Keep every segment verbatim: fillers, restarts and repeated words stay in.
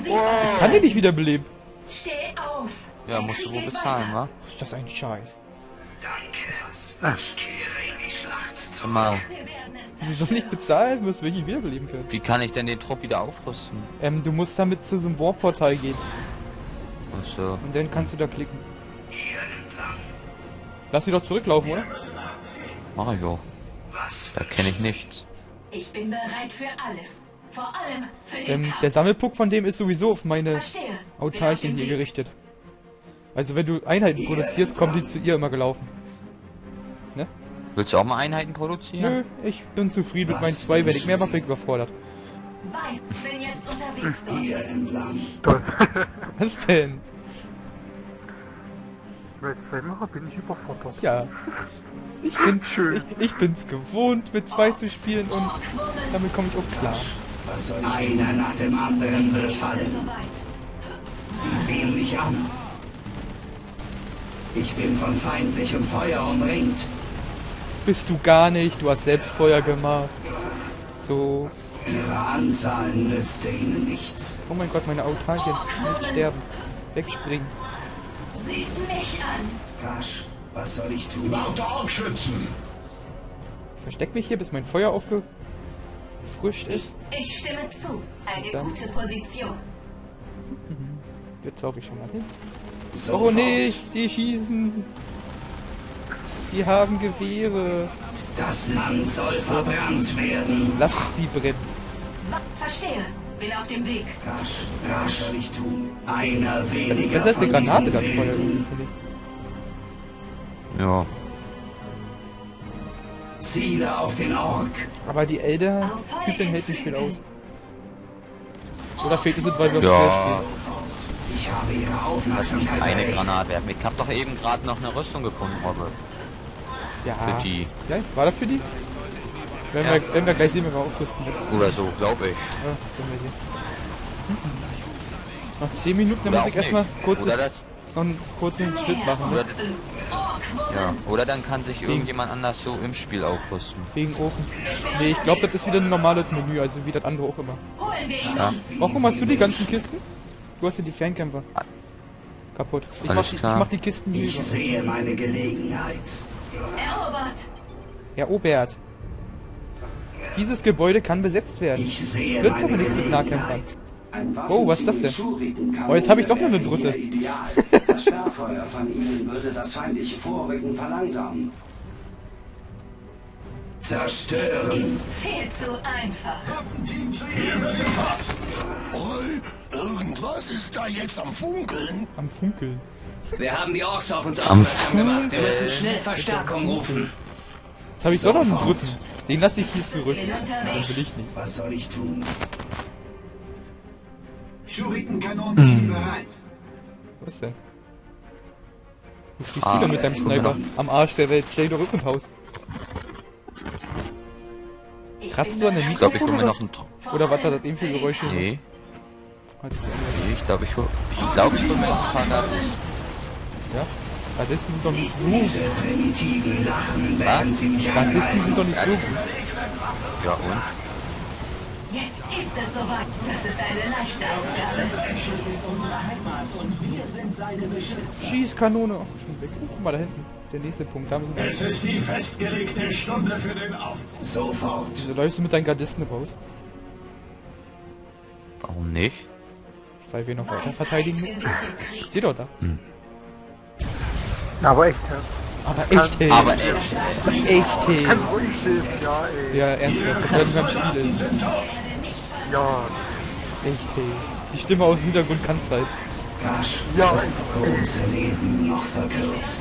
Ich kann den nicht wiederbeleben. Steh auf. Ja, musst du wohl bezahlen, wa? Was ist das ein Scheiß? Danke. Ich kehre in die Schlacht zurück. Mal, Wieso soll ich bezahlen? Du musst wirklich wiederbeleben können. wie kann ich denn den Trupp wieder aufrüsten? Ähm, du musst damit zu so einem Warportal gehen. Ach so. Und dann kannst du da klicken. Hier entlang. Lass sie doch zurücklaufen, oder? Mach ich auch. Was Da kenne ich nichts. Ich bin bereit für alles. Vor allem für den Ähm, Kampf. der Sammelpunkt von dem ist sowieso auf meine Verstehe. Autarchen Bin auf hier dem Weg. gerichtet. Also wenn du Einheiten produzierst, kommen die zu ihr immer gelaufen. Ne? Willst du auch mal Einheiten produzieren? Nö, ich bin zufrieden mit meinen zwei. Wenn ich mehr mache, bin ich überfordert. Weiß, bin jetzt unterwegs dort. hier entlang. Toll. Was denn? Mit zwei Macher bin ich überfordert. Ja. Ich bin, Schön. ich, ich bin's gewohnt, mit zwei zu spielen und damit komme ich auch klar. Was soll ich Einer nach dem anderen wird fallen. Soweit. Sie sehen mich an. Ich bin von feindlichem Feuer umringt. Bist du gar nicht, du hast selbst Feuer gemacht. So. Ihre Anzahl nützte ihnen nichts. Oh mein Gott, meine Autarchen. Nicht sterben. Wegspringen. Seht mich an. Rasch, was soll ich tun? Versteck mich hier, bis mein Feuer aufgefrischt ist. Ich stimme zu. Eine Dann- gute Position. Jetzt laufe ich schon mal hin. Oh Sofort. nicht, die schießen. Die haben Gewehre. Das Land soll verbrannt werden. Lass sie brennen. Wa- Verstehe. Bin auf dem Weg. Rasch, rasch soll ich tun. Einer Das ist weniger besser als von eine Granate diesen dann Feuer Wilden. irgendwie, finde ich. Ja. Ziele auf den Ork. Aber die Elder-Typen hält nicht viel aus. Oder fehlt es, weil wir Ja. schwer spielen. Ich habe ihre Das ist Aufmerksamkeit eine erregt. Granate. Ich hab doch eben gerade noch eine Rüstung gefunden, Robbe. Ja. Für die. Ja, war das für die? Wenn, Ja. wir, wenn wir gleich sehen, wenn wir aufrüsten. Ja, Oder so, glaube ich. können wir sehen. Noch zehn Minuten, dann Oder muss auch ich erstmal nicht. kurz, Oder das. noch einen kurzen Schnitt machen. Oder, Ne? ja. Oder dann kann sich irgendjemand anders so im Spiel aufrüsten. Wegen Ofen. Nee, ich glaube, das ist wieder ein normales Menü, also wie das andere auch immer. Holen wir ihn Ja. uns. Warum hast du die ganzen Kisten? Du hast ja die Fernkämpfer. Kaputt. Ich Alles mach, die, ich klar. mach die Kisten hier Ich über. sehe meine Gelegenheit. Erobert. Herr Obert. Dieses Gebäude kann besetzt werden. Ich sehe Wird's meine aber nichts mit Gelegenheit. Nahkämpfern. Ein Oh, was ist das denn? Waffenteam Oh, jetzt habe ich doch noch eine dritte. wäre ideal. Das Sperrfeuer von ihnen würde das feindliche Vorrücken verlangsamen. Zerstören. Viel zu einfach. Oi, irgendwas ist da jetzt am Funkeln. Am Funkeln. Wir haben die Orks auf uns Am aufmerksam gemacht. Wir müssen schnell Verstärkung rufen. Jetzt habe ich doch noch einen Sofort. dritten. Den lasse ich hier zurück. Bin Den unterwegs. will ich nicht. Was soll ich tun? Schurikenkanonen sind bereit. Was denn? Du stehst wieder mit deinem Sniper am Arsch der Welt. Stell dich doch rück im Haus. Ich Kratzt bin du an dem bereit. Ich glaube, ich Mikrofon hole mir oder, noch einen Trupp. Vor oder was hat allem das eben für für den Geräusche? Nee, Hat sich's angehört. nee, ich glaube, ich hole. Ich glaube, ich hole mir noch ein paar Daten. Ja? Gardisten sind doch nicht so Diese gut. primitiven Lachen, während sie mich Gardisten sind angreifen. doch nicht so gut. Ja, und? Jetzt ist es soweit. Das ist eine leichte Aufgabe. Schießkanone. Oh, schon weg. Oh, guck mal da hinten. Der nächste Punkt. Da müssen wir. Es ist die festgelegte Stunde für den Aufbruch. Sofort. Wieso läufst du mit deinen Gardisten raus? Warum nicht? Weil wir noch weiter verteidigen müssen. Weisheit für den Krieg. Steh doch da. Aber echt, ja. Aber echt, hey. Aber ey, echt, hey. Kann ruhig helfen, ja, ey. Ja, ernsthaft. Das werden wir am Spiel ist. Ja, Echt, hey. Die Stimme aus dem Hintergrund kann's halt. Rasch. ja, Unser Leben noch verkürzt.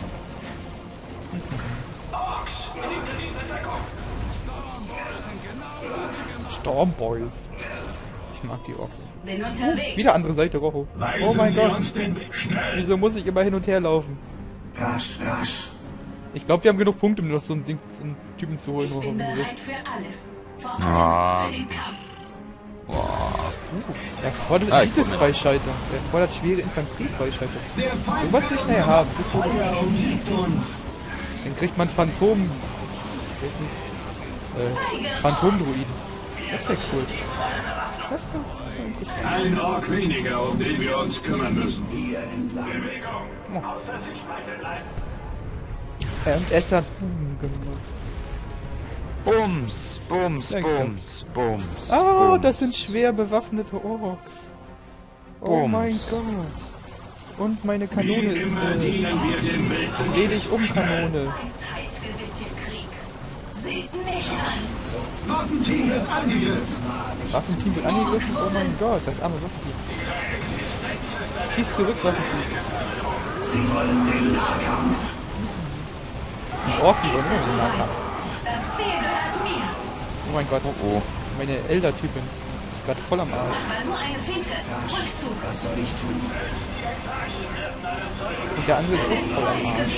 Stormboys. Ich mag die Orks. Bin unterwegs. Wieder andere Seite, Rocho. Oh Weisen mein Sie Gott. uns den Weg. Schnell. Wieso muss ich immer hin und her laufen? Rasch, rasch. Ich glaube, wir haben genug Punkte, um noch so ein Ding, so einen Typen zu holen. Ich Rocho, bin wie du willst. bereit für alles. Vor allem Ja. für den Kampf. Er fordert Ah, ich Elite-Freischalter. Er fordert schwere Infanterie-Freischalter. Sowas will ich nachher haben. Das ist so Feuer umgibt uns. Dann kriegt man Phantom... Ich weiß nicht. Äh, Phantomdruiden. Das wäre cool. Das, das Ein Ork weniger, um den wir uns kümmern müssen. Hier entlang. Bewegung. Außer Sichtweite bleiben. Äh, und es hat Boom gemacht. Bums, Bums, Ja, Bums, Bums. Ah, Bums. das sind schwer bewaffnete Orks. Oh Bums. mein Gott. Und meine Kanone Wie ist immer äh, dienen wir dem Wilden. dreh dich um Kanone. Weisheit gewinnt den Krieg. Seht mich an. Waffenteam wird angegriffen. Waffenteam wird angegriffen. Oh mein Gott, das arme Waffenteam. Schieß zurück, Waffenteam. Sie wollen den Nahkampf. Das sind Orks, die wollen immer den Nahkampf. Das Ziel gehört mir. Oh mein Gott, oh. Meine Elder-Typin ist gerade voll am Arsch. Das war nur eine Finte. Rückzug. Was soll ich tun? Und der andere ist auch voll am Arsch.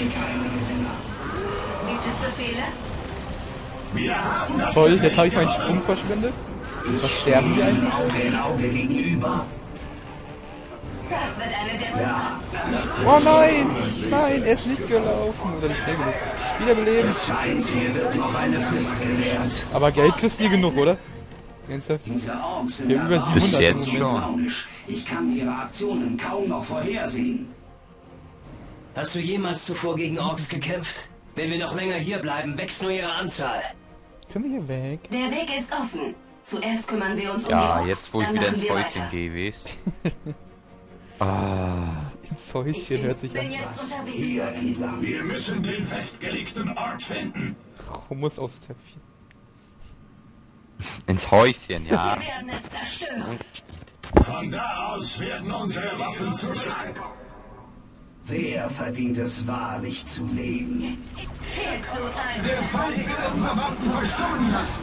Gibt es Befehle? Wir haben das Toll, jetzt habe ich meinen Sprung verschwendet. Was sterben wir einfach? Auge in Auge gegenüber. Das wird eine Demonstration. Oh nein! Nein, er ist nicht gelaufen. Oder nicht schnell genug. Wiederbeleben. Es scheint, mir wird noch eine Frist gewährt. Aber Geld kriegst du genug, oder? Ernsthaft? Diese Orks sind Wir haben über aber siebenhundert im Jetzt Moment. schon. launisch. Ich kann ihre Aktionen kaum noch vorhersehen. Hast du jemals zuvor gegen Orks gekämpft? Wenn wir noch länger hier bleiben, wächst nur ihre Anzahl. Können wir hier weg? Der Weg ist offen. Zuerst kümmern wir uns um die Ja, Orks, jetzt wo ich dann wieder machen ins wir Häuschen weiter. gehe, weißt Ah, Ins Häuschen hört sich bin an. jetzt unterwegs. Hier entlang. Wir müssen den festgelegten Ort finden. Hummus aufs Töpfchen. ins Häuschen, ja. Wir werden es zerstören. Von da aus werden unsere Waffen zuschlagen. Wer verdient es wahrlich zu leben? Viel zu ein. Der Feind will unsere Waffen verstummen lassen.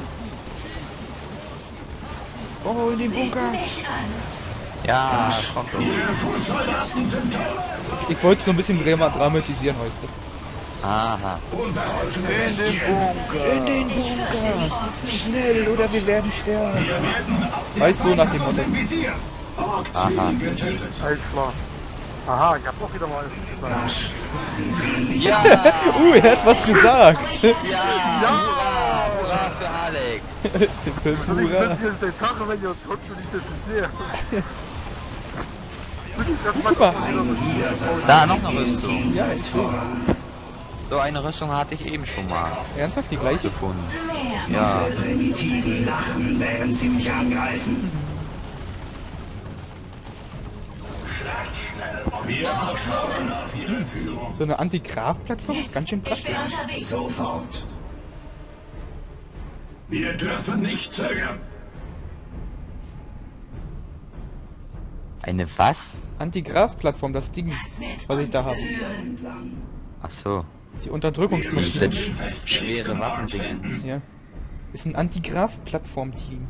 Oh, in den Seht Bunker. mich an. Ja, kommt doch. Ihre Fußsoldaten sind tot. Ich wollte es so ein bisschen drama- dramatisieren heute. Aha. Unbeholfene Bestien. In den Bunker. Schnell, oder wir werden sterben. Wir werden Weißt du, nach dem Motto. im Visier. Ork Aha. Ziel getötet. Alles klar. Aha, ich hab doch wieder mal was gesagt. Sie sehen mich Ja! Uh, er hat was gesagt. Ja! Ja! Hurra für Alex! Und ich Hurra. wünsche jetzt eine Sache, wenn ihr uns habt und ich das nicht sehe. Wirklich, das macht Guck mal. hier sein. Da, noch eine Rüstung. Ja, ich sehe. So eine Rüstung hatte ich eben schon mal Ernsthaft die gleiche? gefunden. Mehr. Ja. Diese Primitiven lachen, während sie mich angreifen. Wir vertrauen auf ihre Führung. So eine Anti-Graf-Plattform ist ganz schön Ich bin praktisch. unterwegs. Sofort. Wir dürfen nicht zögern. Eine was? Anti-Graf-Plattform, das Ding, was ich da habe. Ach so. Die Unterdrückungsmaschine. Diese schwere Waffending. Ja. Ist ein Anti-Graf-Plattform-Team.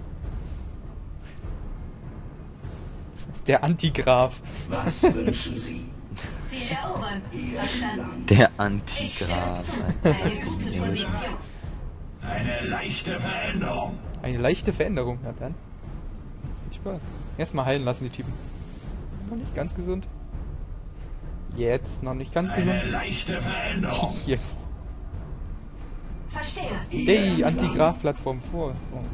Der Anti-Graf. Was wünschen Sie? Ziel erobern. Verstanden. Der Ich stelle Antigraf. zu. Eine gute Position. Eine leichte Veränderung. Eine leichte Veränderung. Ja, dann. Viel Spaß. Erstmal heilen lassen, die Typen. Noch nicht ganz gesund. Jetzt noch nicht ganz gesund. Eine leichte Veränderung. Jetzt. Verstehe. Die Anti-Graf-Plattform vor. Oh.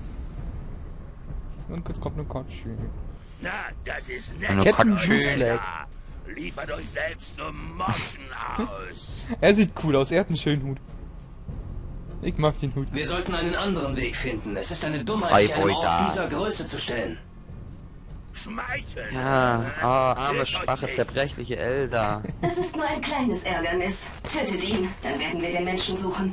Und jetzt kommt eine Kotschü. Na, das ist Eine nett. Kettenblutfleck. Liefert euch selbst zum Moschen aus. Er sieht cool aus. Er hat einen schönen Hut. Ich mag den Hut. Wir sollten einen anderen Weg finden. Es ist eine Dummheit, sich einem Freibeuter. Ort dieser Größe zu stellen. Schmeicheln. Ja, ah, arme, Hilft euch schwache, nicht. zerbrechliche Elder. Es ist nur ein kleines Ärgernis. Tötet ihn, dann werden wir den Menschen suchen.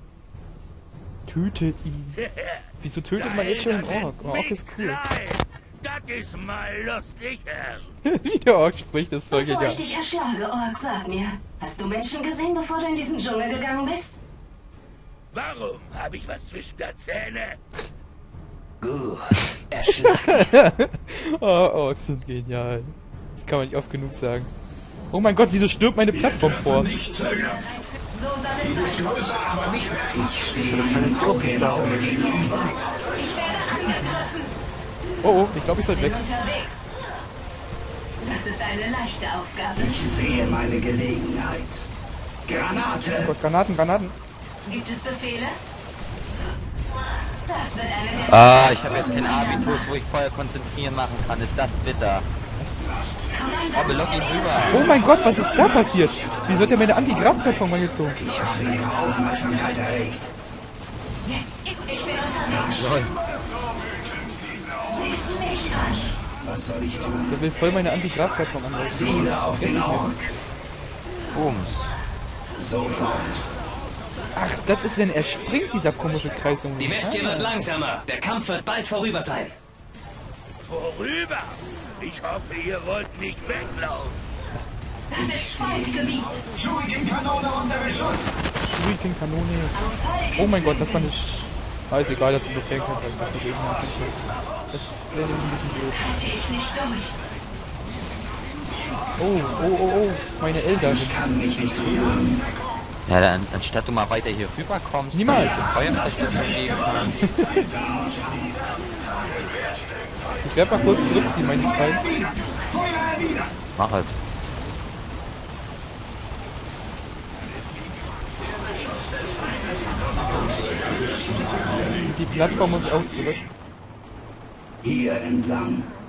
Tötet ihn. Wieso tötet man jetzt schon einen Ork? Oh, Ork ist cool. Das ist mal lustig. Wie der Ork spricht, ist voll Bevor genial. ich dich erschlage, Ork, sag mir. Hast du Menschen gesehen, bevor du in diesen Dschungel gegangen bist? Warum? Habe ich was zwischen der Zähne? Gut, erschlagen. Oh, Orks sind genial. Das kann man nicht oft genug sagen. Oh mein Gott, wieso stirbt meine Plattform vor? Nicht zögern. So soll es sein. Größe aber nicht mehr. Ich stehe Ihnen Auge in Auge gegenüber. Ich werde angegriffen. Oh, oh, ich glaube, ich soll Bin weg. unterwegs. Das ist eine leichte Aufgabe. Ich sehe meine Gelegenheit. Granate! Gott, Granaten, Granaten. Gibt es Befehle? Das wird eine der Ah, ich habe jetzt keinen Abitus, wo ich Feuer konzentrieren machen kann. Ist das bitter? Oh, belock ihn rüber. Oh mein Gott, was ist da passiert? Wieso hat er meine Anti-Graf-Plattform angezogen? Ich habe ihre Aufmerksamkeit erregt. Jetzt, ich bin unterwegs. Lol. Seht mich an. Was soll ich tun? Der will voll meine Anti-Graf-Plattform anlegen. Ziele auf den Ork. Bums. Sofort. Ach, das ist, wenn er springt, dieser komische Kreis. um- Die Bestie Ah. wird langsamer. Der Kampf wird bald vorüber sein. Vorüber. Ich hoffe, ihr wollt nicht weglaufen. Das ist Feindgebiet. Shuriken-Kanone unter Beschuss. Shuriken-Kanone. Oh mein Gott, das war nicht... Ah, ist egal, dass ich Befehl kann. Das wäre ein bisschen blöd. Halte ich nicht durch. Oh, oh, oh, oh. Meine Eltern. Ich kann mich nicht rühren. Ja, dann, anstatt du mal weiter hier rüberkommst, Niemals. Feuerunterstützung geben kannst. Ich werde mal kurz zurückziehen, meine ich rein. Mach es. Die Plattform muss auch zurück. Hier entlang.